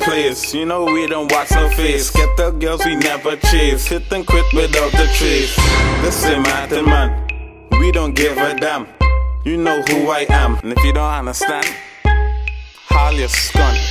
place. You know we don't watch no face. Get the girls we never chase. Hit and quit without the trace. This ain't Martin, man. We don't give a damn. You know who I am. And if you don't understand, haul your skunk.